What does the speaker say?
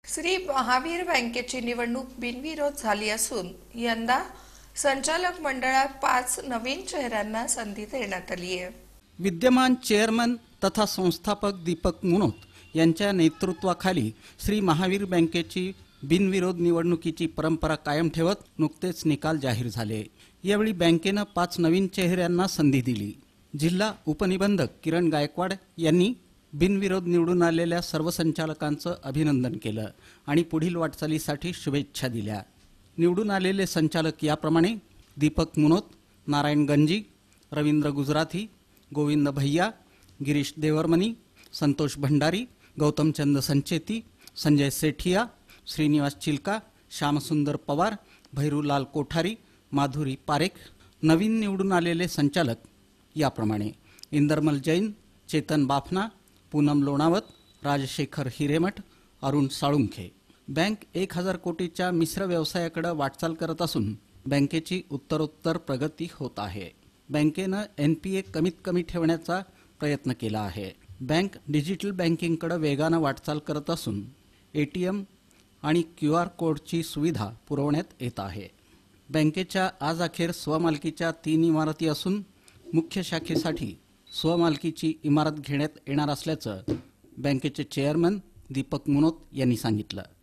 श्री महावीर बँकेची निवडणूक बिनविरोध झाली असून यंदा संचालक मंडळात 5 नवीन चेहऱ्यांना संधी देण्यात आली आहे। विद्यमान चेअरमन तथा संस्थापक दीपक मुनोत यांच्या नेतृत्वाखाली श्री महावीर बँकेची बिनविरोध निवडणुकीची परंपरा कायम ठेवत नुकतेच निकाल जाहीर झाले। यावेळी बँकेनं 5 नवीन चेहऱ्यांना संधी दिली। जिल्हा उपनिबंधक किरण गायकवाड यांनी बिनविरोध निवडून आलेल्या सर्व संचालकांचं अभिनंदन केलं आणि पुढील वाटचालीसाठी शुभेच्छा दिल्या। निवडून आलेले संचालक याप्रमाणे: दीपक मुनोत, नारायण गंजी, रवींद्र गुजराथी, गोविंद भैया, गिरीश देवरमनी, संतोष भंडारी, गौतमचंद संचेती, संजय सेठिया, श्रीनिवास चिलका, श्यामसुंदर पवार, भैरूलाल कोठारी, माधुरी पारेख। नवीन निवडून आलेले संचालक याप्रमाणे: इंदरमल जैन, चेतन बाफना, पूनम लोणावत, राजशेखर हिरेमठ, अरुण साळुंखे। बँक 1000 कोटीच्या मिश्र व्यवसायाकडे वाटचाल करत असून बँकेची उत्तरोत्तर प्रगती होत आहे। बँकेनं NPA कमीत कमी ठेवण्याचा प्रयत्न केला आहे। बँक डिजिटल बँकिंगकडे वेगानं वाटचाल करत असून ATM आणि QR कोडची सुविधा पुरवण्यात येत आहे। बँकेच्या आज अखेर स्वमालकीच्या 3 इमारती असून मुख्य शाखेसाठी स्वमालकीची इमारत घेण्यात येणार असल्याचं बँकेचे चेअरमन दीपक मुनोत यांनी सांगितलं।